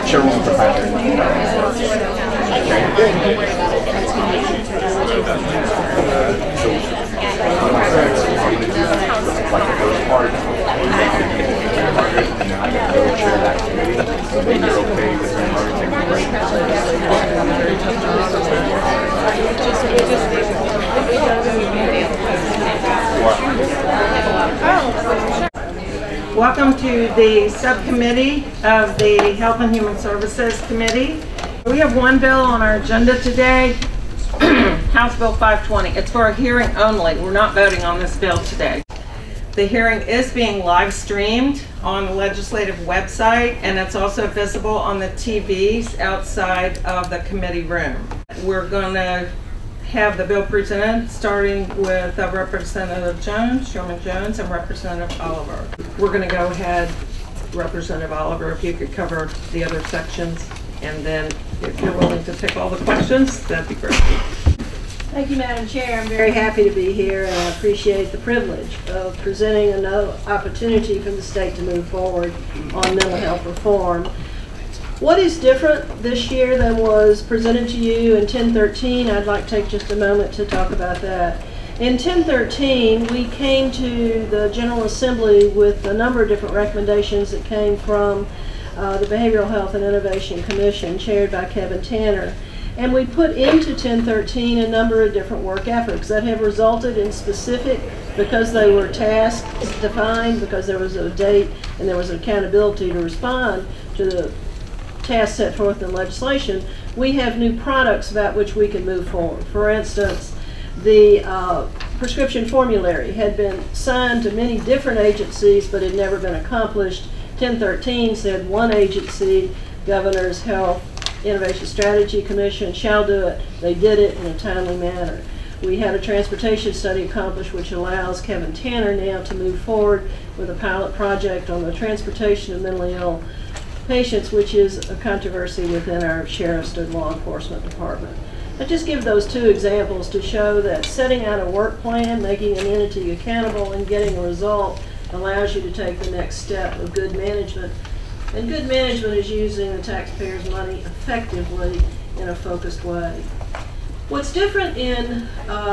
Sharon Cooper. Like the first part, Margaret, and then I got to go chair that committee. So then you're okay with Margaret taking a break. Welcome to the subcommittee of the Health and Human Services Committee. We have one bill on our agenda today, House Bill 520. It's for a hearing only. We're not voting on this bill today. The hearing is being live streamed on the legislative website, and it's also visible on the TVs outside of the committee room. We're going to have the bill presented, starting with Representative Jones, Chairman Jones, and Representative Oliver. We're going to go ahead, Representative Oliver, if you could cover the other sections, and then if you're willing to take all the questions, that'd be great. Thank you, Madam Chair. I'm very happy to be here, and I appreciate the privilege of presenting another opportunity for the state to move forward on mental health reform. What is different this year than was presented to you in 1013? I'd like to take just a moment to talk about that. In 1013, we came to the General Assembly with a number of different recommendations that came from the Behavioral Health and Innovation Commission, chaired by Kevin Tanner. And we put into 1013 a number of different work efforts that have resulted in specific, because they were tasks defined, because there was a date and there was accountability to respond to the tasks set forth in legislation, we have new products about which we can move forward. For instance, the prescription formulary had been signed to many different agencies but had never been accomplished. 1013 said one agency, Governor's Health Innovation Strategy Commission, shall do it. They did it in a timely manner. We had a transportation study accomplished which allows Kevin Tanner now to move forward with a pilot project on the transportation of mentally ill patients, which is a controversy within our sheriff's and law enforcement department. I just give those two examples to show that setting out a work plan, making an entity accountable, and getting a result allows you to take the next step of good management. And good management is using the taxpayers' money effectively in a focused way. What's different in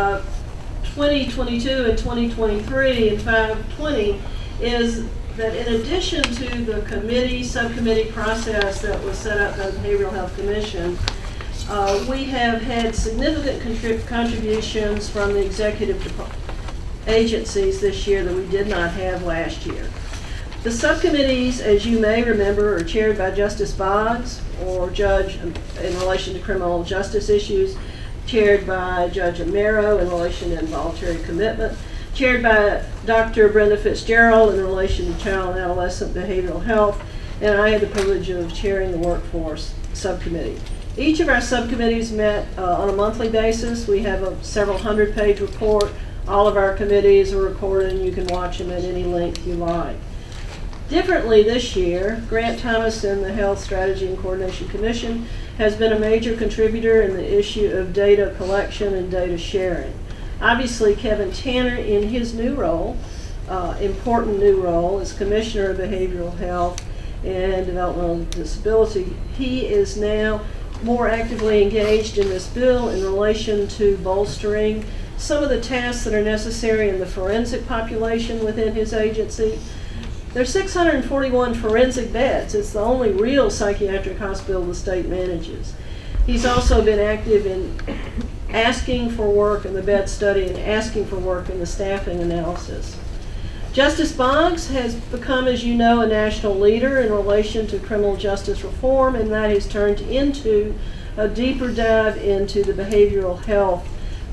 2022 and 2023 and 520 is that in addition to the subcommittee process that was set up by the Behavioral Health Commission, we have had significant contributions from the executive agencies this year that we did not have last year. The subcommittees, as you may remember, are chaired by Justice Boggs, or Judge in relation to criminal justice issues, chaired by Judge Amero in relation to involuntary commitment, chaired by Dr. Brenda Fitzgerald in relation to child and adolescent behavioral health, and I had the privilege of chairing the workforce subcommittee. Each of our subcommittees met on a monthly basis. We have a several hundred-page report. All of our committees are recorded, and you can watch them at any length you like. Differently this year, Grant Thomas and the Health Strategy and Coordination Commission has been a major contributor in the issue of data collection and data sharing. Obviously, Kevin Tanner, in his new role, important new role as Commissioner of Behavioral Health and Developmental Disability, he is now more actively engaged in this bill in relation to bolstering some of the tasks that are necessary in the forensic population within his agency. There's 641 forensic beds. It's the only real psychiatric hospital the state manages. He's also been active in asking for work in the bed study and asking for work in the staffing analysis. Justice Boggs has become, as you know, a national leader in relation to criminal justice reform, and that has turned into a deeper dive into the behavioral health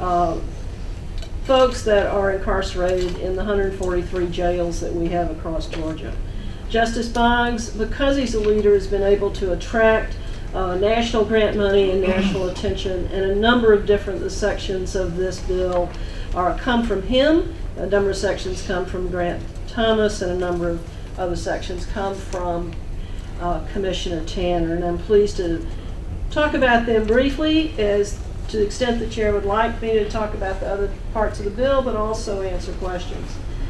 folks that are incarcerated in the 143 jails that we have across Georgia. Justice Boggs, because he's a leader, has been able to attract national grant money and national attention, and a number of different sections of this bill come from him. A number of sections come from Grant Thomas, and a number of other sections come from Commissioner Tanner, and I'm pleased to talk about them briefly, as to the extent the chair would like me to talk about the other parts of the bill, but also answer questions.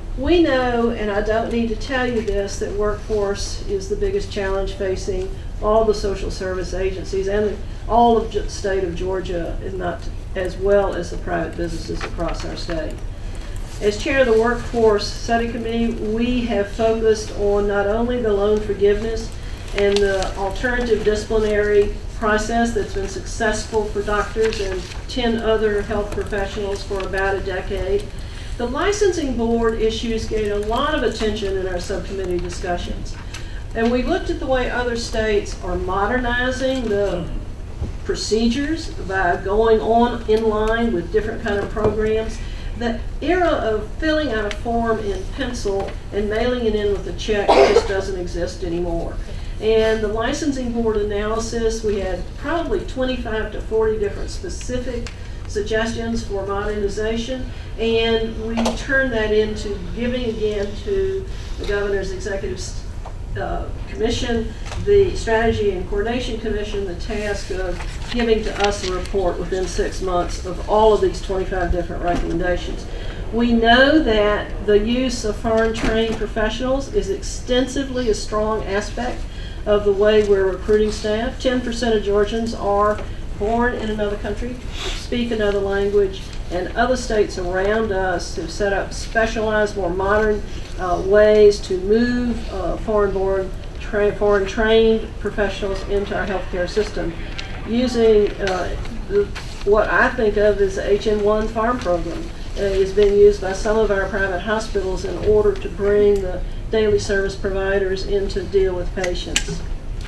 We know, and I don't need to tell you this, that workforce is the biggest challenge facing all the social service agencies and all of the state of Georgia, and not as well as the private businesses across our state. As chair of the Workforce Study Committee, we have focused on not only the loan forgiveness and the alternative disciplinary process that's been successful for doctors and 10 other health professionals for about a decade. The licensing board issues gained a lot of attention in our subcommittee discussions. And we looked at the way other states are modernizing the procedures by going on in line with different kind of programs. The era of filling out a form in pencil and mailing it in with a check just doesn't exist anymore. And the licensing board analysis, we had probably 25 to 40 different specific suggestions for modernization, and we turned that into giving again to the governor's executive commission, the strategy and coordination commission, the task of giving to us a report within 6 months of all of these 25 different recommendations. We know that the use of foreign trained professionals is extensively a strong aspect of the way we're recruiting staff. 10% of Georgians are born in another country, speak another language, and other states around us have set up specialized, more modern ways to move foreign trained professionals into our healthcare system using what I think of as the HN1 farm program. Is being used by some of our private hospitals in order to bring the daily service providers in to deal with patients.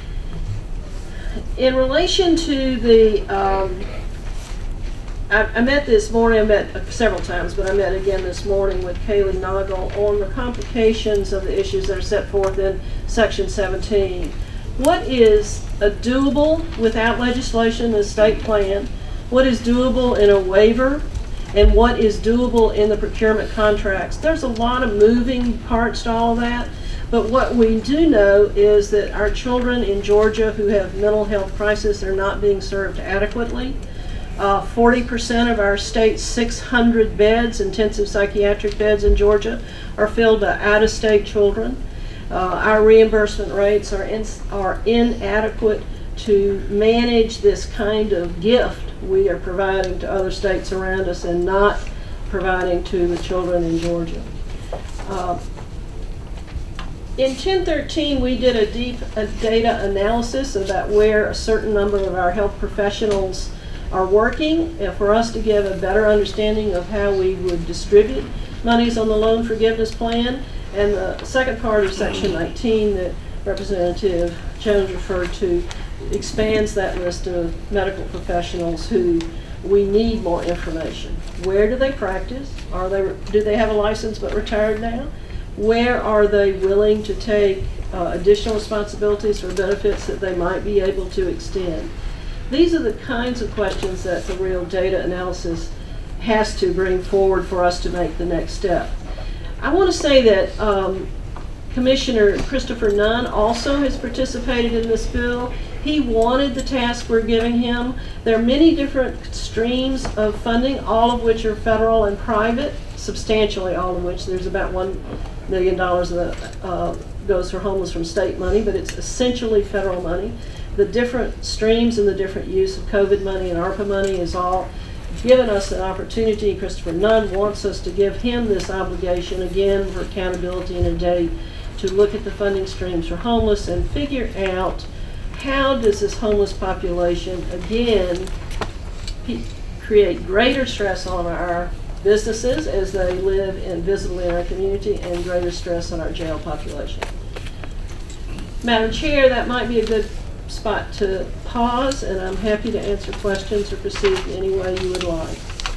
In relation to the, I met this morning, I met several times, but I met again this morning with Kaylee Noggle on the complications of the issues that are set forth in Section 17. What is doable without legislation in the state plan? What is doable in a waiver? And what is doable in the procurement contracts? There's a lot of moving parts to all that, but what we do know is that our children in Georgia who have mental health crisis are not being served adequately. 40% of our state's 600 beds, intensive psychiatric beds in Georgia, are filled by out-of-state children. Our reimbursement rates are inadequate to manage this kind of gift we are providing to other states around us and not providing to the children in Georgia. In 1013, we did a deep data analysis about where a certain number of our health professionals are working, and for us to give a better understanding of how we would distribute monies on the loan forgiveness plan. And the second part of Section 19 that Representative Jones referred to expands that list of medical professionals who we need more information. Where do they practice? Do they have a license but retired now? Where are they willing to take additional responsibilities for benefits that they might be able to extend? These are the kinds of questions that the real data analysis has to bring forward for us to make the next step. I want to say that Commissioner Christopher Nunn also has participated in this bill. He wanted the task we're giving him. There are many different streams of funding, all of which are federal and private, substantially all of which. There's about $1 million that goes for homeless from state money, but it's essentially federal money. The different streams and the different use of COVID money and ARPA money is all given us an opportunity. Christopher Nunn wants us to give him this obligation, again, for accountability and a date, to look at the funding streams for homeless and figure out how does this homeless population, again, create greater stress on our businesses as they live invisibly in our community and greater stress on our jail population. Madam Chair, that might be a good spot to pause, and I'm happy to answer questions or proceed in any way you would like.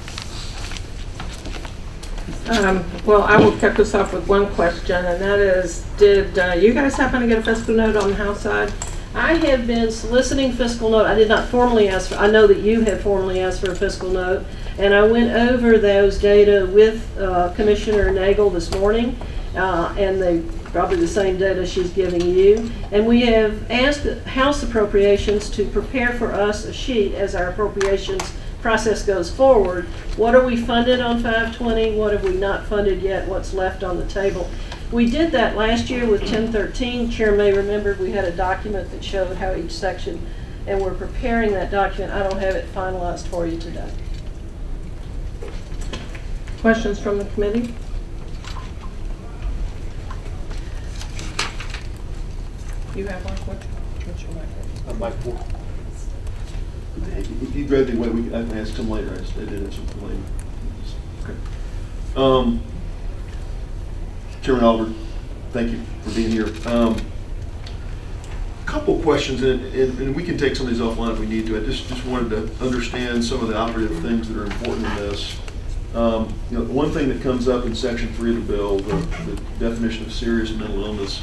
Well, I will kick us off with one question, and that is, did you guys happen to get a fiscal note on the House side? I have been soliciting fiscal note. I did not formally ask for, I know that you have formally asked for a fiscal note, and I went over those data with Commissioner Nagel this morning, and they probably the same data she's giving you. And we have asked House Appropriations to prepare for us a sheet as our appropriations process goes forward, what are we funded on 520? What have we not funded yet? What's left on the table? We did that last year with 1013. Chair may remember we had a document that showed how each section, and we're preparing that document. I don't have it finalized for you today. Questions from the committee? You have one question? What's your mic? Mike Ford. If you grab the way, I can ask him later. I did have something later. Okay. Chairman Albert, thank you for being here. A couple questions, and we can take some of these offline if we need to. I just wanted to understand some of the operative things that are important in this. You know, one thing that comes up in Section 3 of the bill, the definition of serious mental illness.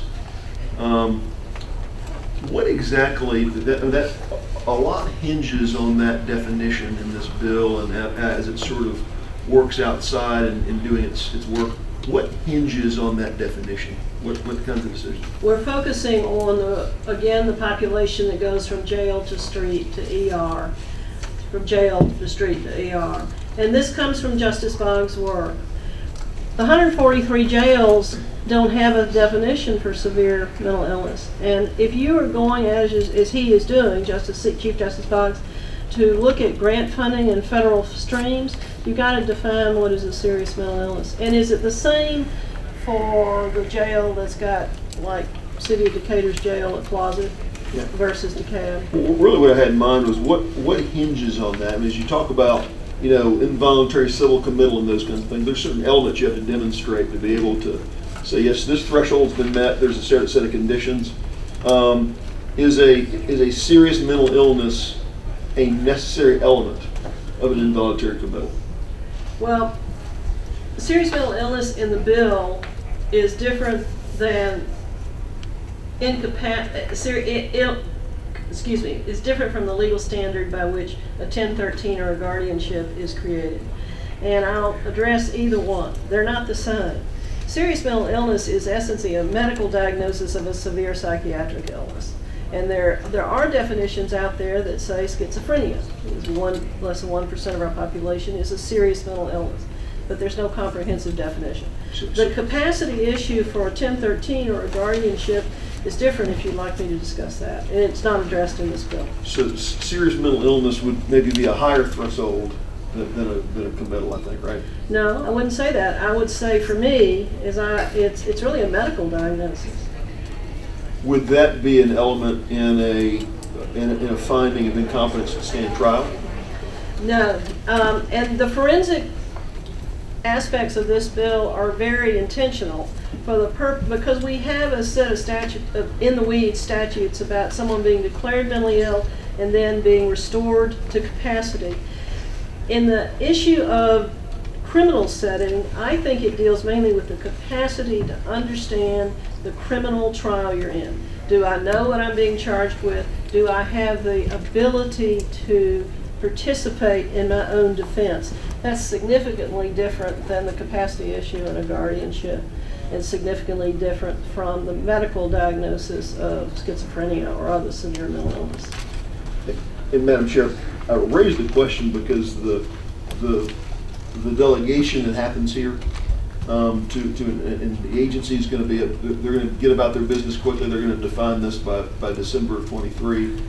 What exactly, that a lot hinges on that definition in this bill, and as it sort of works outside and doing its work. What hinges on that definition? What kinds of decisions? We're focusing on, again, the population that goes from jail to street to ER, from jail to street to ER. And this comes from Justice Boggs' work. The 143 jails don't have a definition for severe mental illness. And if you are going, as he is doing, Chief Justice Boggs, to look at grant funding and federal streams, you've got to define what is a serious mental illness. And is it the same for the jail that's got, like, City of Decatur's jail at Plaza versus DeKalb? Well, really what I had in mind was what hinges on that. I mean, as you talk about, you know, involuntary civil committal and those kinds of things, there's certain elements you have to demonstrate to be able to say, yes, this threshold's been met, there's a certain set of conditions. Is a serious mental illness a necessary element of an involuntary committal? Well, serious mental illness in the bill is different than is different from the legal standard by which a 1013 or a guardianship is created. And I'll address either one. They're not the same. Serious mental illness is essentially a medical diagnosis of a severe psychiatric illness. And there are definitions out there that say schizophrenia is less than 1% of our population is a serious mental illness, but there's no comprehensive definition. The capacity issue for a 1013 or a guardianship is different, if you'd like me to discuss that, and it's not addressed in this bill. So serious mental illness would maybe be a higher threshold than a committal, I think, right? No, I wouldn't say that. I would say for me, it's really a medical diagnosis. Would that be an element in a finding of incompetence to stand trial? No, and the forensic aspects of this bill are very intentional for the because we have a set of in the weeds statutes about someone being declared mentally ill and then being restored to capacity. In the issue of criminal setting, I think it deals mainly with the capacity to understand the criminal trial you're in. Do I know what I'm being charged with? Do I have the ability to participate in my own defense? That's significantly different than the capacity issue in a guardianship, and significantly different from the medical diagnosis of schizophrenia or other severe mental illness. And Madam Chair, I raised the question because the delegation that happens here and the agency is going to be they're going to get about their business quickly. They're going to define this by December of 23.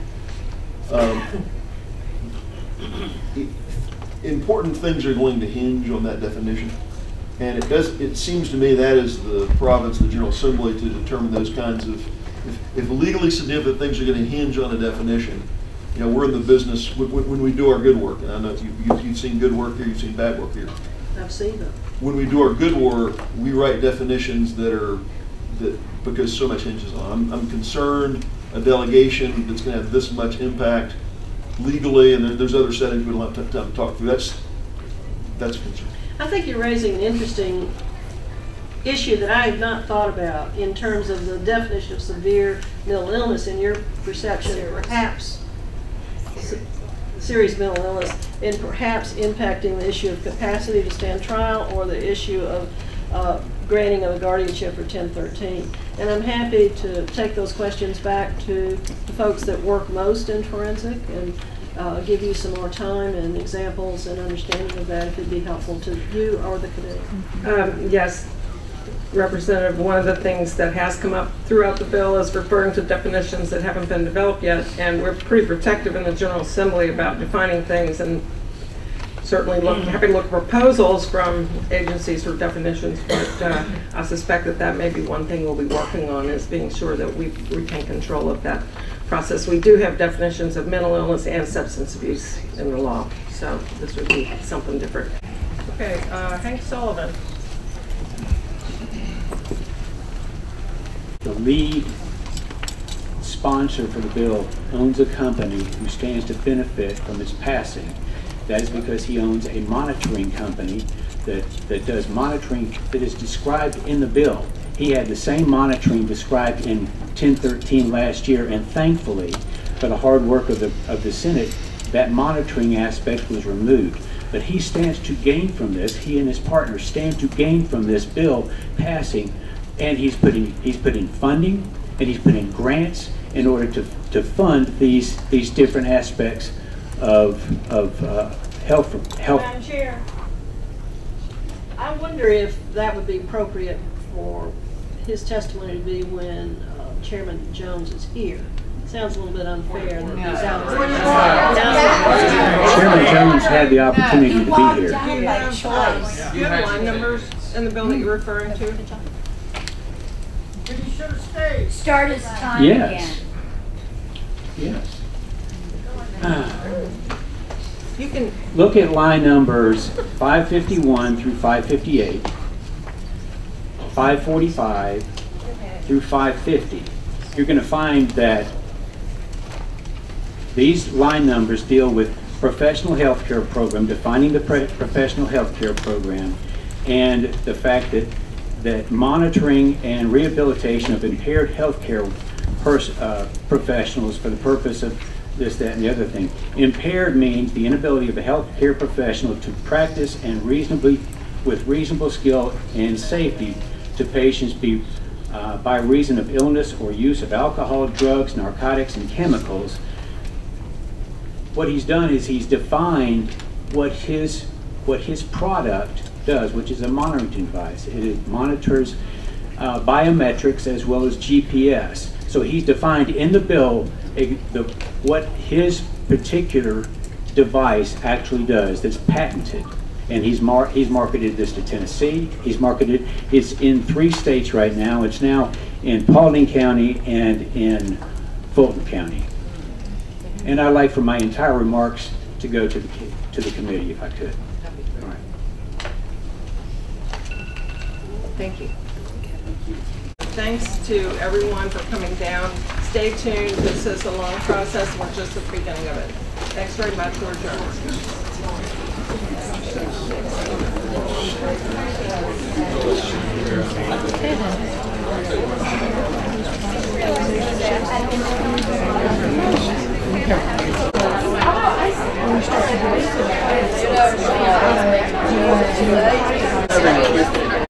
Important things are going to hinge on that definition, and it seems to me that is the province of the General Assembly to determine those kinds of if legally significant things are going to hinge on a definition. You know, we're in the business when we do our good work, and I know you've seen good work here, you've seen bad work here. I've seen them. When we do our good work, we write definitions that because so much hinges on. I'm concerned a delegation that's going to have this much impact legally, and there's other settings we don't have time to talk through. That's a concern. I think you're raising an interesting issue that I have not thought about in terms of the definition of severe mental illness in your perception, perhaps serious mental illness, and perhaps impacting the issue of capacity to stand trial or the issue of granting of a guardianship for 1013. And I'm happy to take those questions back to the folks that work most in forensic and give you some more time and examples and understanding of that, if it'd be helpful to you or the committee. Yes, Representative, one of the things that has come up throughout the bill is referring to definitions that haven't been developed yet, and we're pretty protective in the General Assembly about defining things, and certainly happy to look at proposals from agencies for definitions, but I suspect that may be one thing we'll be working on, is being sure that we retain control of that process. We do have definitions of mental illness and substance abuse in the law, so this would be something different. Okay, Hank Sullivan. The lead sponsor for the bill owns a company who stands to benefit from its passing. That is because he owns a monitoring company that does monitoring that is described in the bill. He had the same monitoring described in 1013 last year, and thankfully, for the hard work of the Senate, that monitoring aspect was removed. But he stands to gain from this. He and his partner stand to gain from this bill passing, and he's put in funding and he's put in grants in order to fund these different aspects of health. Madam Chair, I wonder if that would be appropriate for his testimony to be when Chairman Jones is here. Sounds a little bit unfair that he's out there. Chairman Jones had the opportunity to be here. Do you have line numbers in the bill that you're referring to? Start his time Yes. again. Yes. You can Look at line numbers 551 through 558, 545 through 550. You're going to find that these line numbers deal with professional health care program, defining the professional health care program, and the fact that monitoring and rehabilitation of impaired health care professionals for the purpose of this, that, and the other thing. Impaired means the inability of a health care professional to practice and with reasonable skill and safety to patients by reason of illness or use of alcohol, drugs, narcotics, and chemicals. What he's done is he's defined what his product does, which is a monitoring device. It monitors biometrics as well as GPS. So he's defined in the bill what his particular device actually does that's patented. And he's marketed this to Tennessee. It's in 3 states right now. It's now in Paulding County and in Fulton County. And I'd like for my entire remarks to go to the committee, if I could. All right. Thank you. Thanks to everyone for coming down. Stay tuned. This is a long process. We're just at the beginning of it. Thanks very much. We're adjourned.